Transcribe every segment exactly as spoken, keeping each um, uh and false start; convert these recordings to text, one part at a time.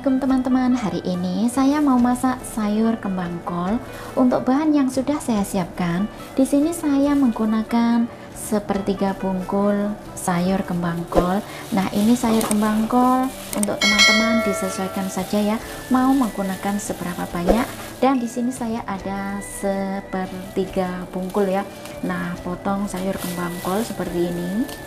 Assalamualaikum teman-teman. Hari ini saya mau masak sayur kembang kol. Untuk bahan yang sudah saya siapkan, di sini saya menggunakan sepertiga bungkul sayur kembang kol. Nah, ini sayur kembang kol untuk teman-teman disesuaikan saja ya, mau menggunakan seberapa banyak. Dan di sini saya ada sepertiga bungkul ya. Nah, potong sayur kembang kol seperti ini.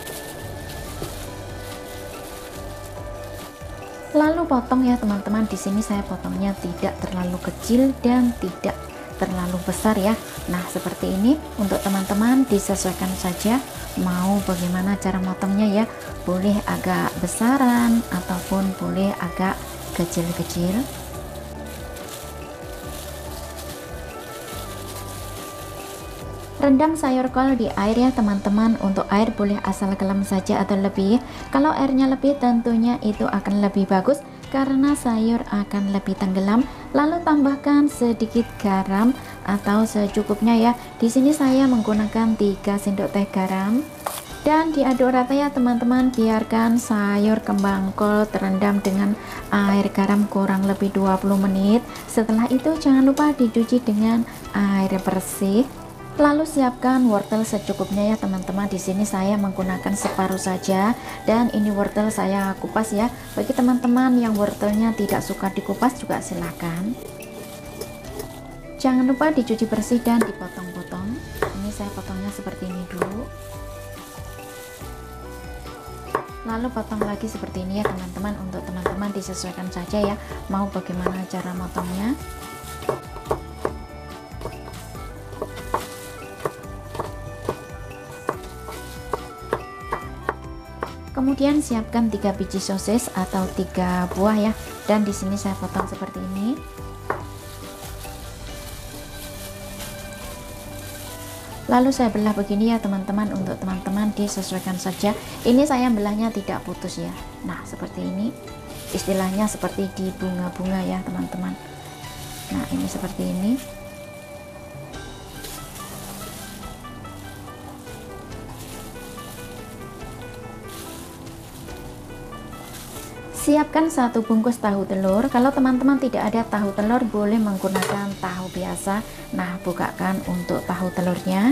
Lalu potong ya teman-teman. Di sini saya potongnya tidak terlalu kecil dan tidak terlalu besar ya. Nah, seperti ini. Untuk teman-teman disesuaikan saja mau bagaimana cara motongnya ya. Boleh agak besaran ataupun boleh agak kecil-kecil. Rendam sayur kol di air ya teman-teman. Untuk air boleh asal garam saja atau lebih. Kalau airnya lebih tentunya itu akan lebih bagus karena sayur akan lebih tenggelam. Lalu tambahkan sedikit garam atau secukupnya ya. Di sini saya menggunakan tiga sendok teh garam. Dan diaduk rata ya teman-teman. Biarkan sayur kembang kol terendam dengan air garam kurang lebih dua puluh menit. Setelah itu jangan lupa dicuci dengan air bersih. Lalu siapkan wortel secukupnya ya teman-teman. Di sini saya menggunakan separuh saja dan ini wortel saya kupas ya. Bagi teman-teman yang wortelnya tidak suka dikupas juga silahkan. Jangan lupa dicuci bersih dan dipotong-potong. Ini saya potongnya seperti ini dulu. Lalu potong lagi seperti ini ya teman-teman. Untuk teman-teman disesuaikan saja ya, mau bagaimana cara motongnya. Kemudian siapkan tiga biji sosis atau tiga buah ya, dan di sini saya potong seperti ini. Lalu saya belah begini ya teman-teman. Untuk teman-teman disesuaikan saja. Ini saya belahnya tidak putus ya. Nah, seperti ini. Istilahnya seperti di bunga-bunga ya teman-teman. Nah, ini seperti ini. Siapkan satu bungkus tahu telur. Kalau teman-teman tidak ada tahu telur, boleh menggunakan tahu biasa. Nah, bukakan untuk tahu telurnya.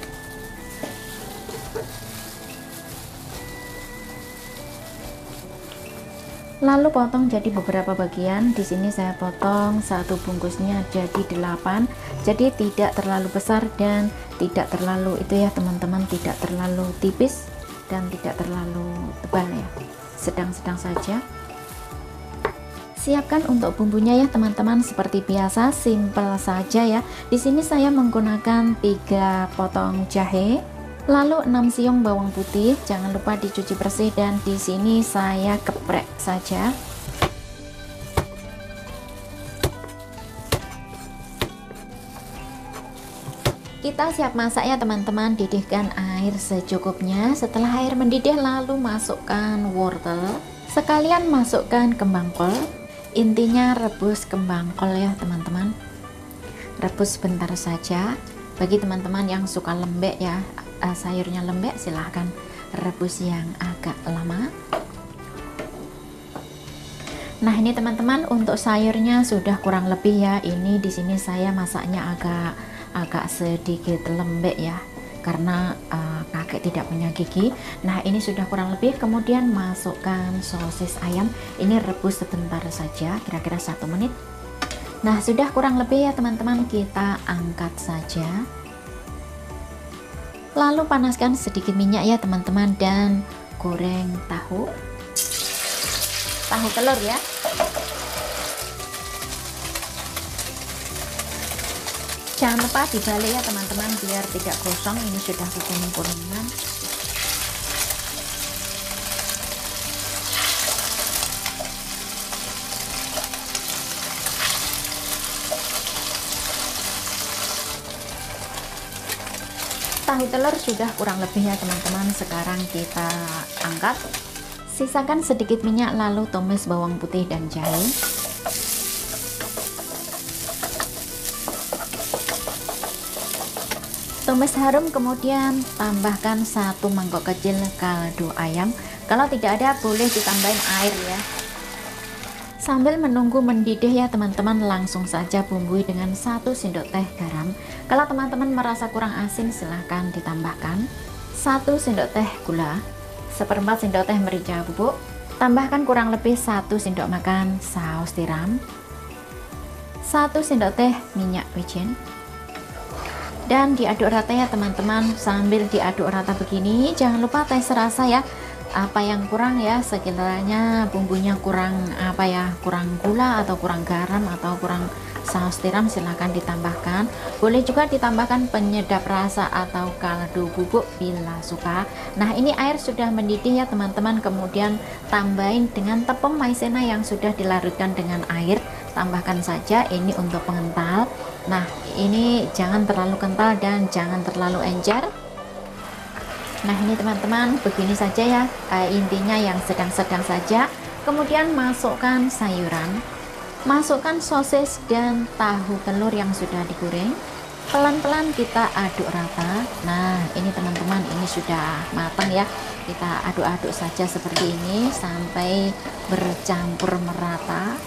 Lalu potong jadi beberapa bagian. Di sini saya potong satu bungkusnya jadi delapan. Jadi tidak terlalu besar dan tidak terlalu itu ya teman-teman, tidak terlalu tipis dan tidak terlalu tebal ya. Sedang-sedang saja. Siapkan untuk bumbunya ya teman-teman, seperti biasa simple saja ya. Di sini saya menggunakan tiga potong jahe, lalu enam siung bawang putih. Jangan lupa dicuci bersih dan di sini saya geprek saja. Kita siap masak ya teman-teman. Didihkan air secukupnya. Setelah air mendidih lalu masukkan wortel. Sekalian masukkan kembang kol. Intinya rebus kembang kol ya teman-teman. Rebus sebentar saja. Bagi teman-teman yang suka lembek ya, sayurnya lembek, silahkan rebus yang agak lama. Nah, ini teman-teman untuk sayurnya sudah kurang lebih ya. Ini di sini saya masaknya agak agak sedikit lembek ya, karena uh, kakek tidak punya gigi. Nah, ini sudah kurang lebih. Kemudian masukkan sosis ayam. Ini rebus sebentar saja, kira-kira satu menit. Nah, sudah kurang lebih ya teman-teman. Kita angkat saja. Lalu panaskan sedikit minyak ya teman-teman dan goreng tahu. Tahu telur ya. Jangan lupa dibalik ya teman-teman biar tidak gosong. Ini sudah kuning-kuningan. Tahu telur sudah kurang lebih ya teman-teman. Sekarang kita angkat. Sisakan sedikit minyak lalu tumis bawang putih dan jahe. Tumis harum, kemudian tambahkan satu mangkok kecil kaldu ayam. Kalau tidak ada boleh ditambahin air ya. Sambil menunggu mendidih ya teman-teman, langsung saja bumbui dengan satu sendok teh garam. Kalau teman-teman merasa kurang asin, silahkan ditambahkan satu sendok teh gula, seperempat sendok teh merica bubuk, tambahkan kurang lebih satu sendok makan saus tiram, satu sendok teh minyak wijen, dan diaduk rata ya teman-teman. Sambil diaduk rata begini, jangan lupa tes rasa ya, apa yang kurang ya, sekiranya bumbunya kurang apa ya, kurang gula atau kurang garam atau kurang saus tiram, silahkan ditambahkan. Boleh juga ditambahkan penyedap rasa atau kaldu bubuk bila suka. Nah, ini air sudah mendidih ya teman-teman, kemudian tambahin dengan tepung maizena yang sudah dilarutkan dengan air, tambahkan saja ini untuk pengental. Nah, ini jangan terlalu kental dan jangan terlalu encer. Nah, ini teman-teman, begini saja ya, e, intinya yang sedang-sedang saja. Kemudian masukkan sayuran, masukkan sosis dan tahu telur yang sudah digoreng, pelan-pelan kita aduk rata. Nah, ini teman-teman, ini sudah matang ya, kita aduk-aduk saja seperti ini sampai bercampur merata.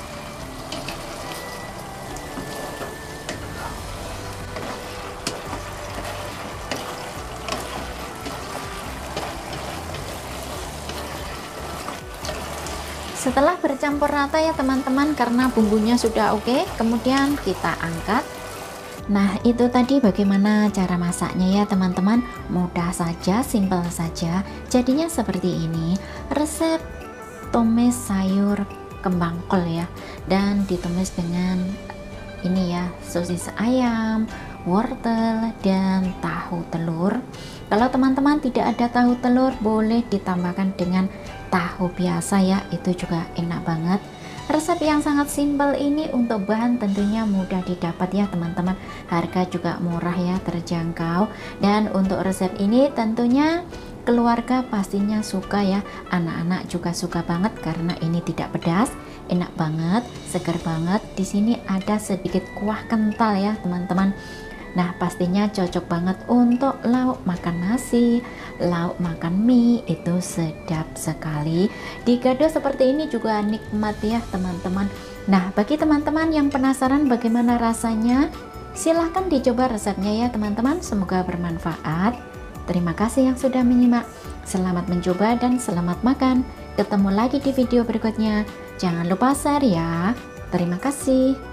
Setelah bercampur rata ya teman-teman, karena bumbunya sudah oke, kemudian kita angkat. Nah, itu tadi bagaimana cara masaknya ya teman-teman, mudah saja, simpel saja. Jadinya seperti ini, resep tumis sayur kembang kol ya, dan ditumis dengan ini ya, sosis ayam, wortel, dan tahu telur. Kalau teman-teman tidak ada tahu telur, boleh ditambahkan dengan tahu biasa ya, itu juga enak banget. Resep yang sangat simpel ini untuk bahan tentunya mudah didapat ya teman-teman, harga juga murah ya, terjangkau. Dan untuk resep ini tentunya keluarga pastinya suka ya, anak-anak juga suka banget karena ini tidak pedas, enak banget, segar banget. Di sini ada sedikit kuah kental ya teman-teman. Nah, pastinya cocok banget untuk lauk makan nasi, lauk makan mie, itu sedap sekali. Digado seperti ini juga nikmat ya teman-teman. Nah, bagi teman-teman yang penasaran bagaimana rasanya, silahkan dicoba resepnya ya teman-teman. Semoga bermanfaat. Terima kasih yang sudah menyimak. Selamat mencoba dan selamat makan. Ketemu lagi di video berikutnya. Jangan lupa share ya. Terima kasih.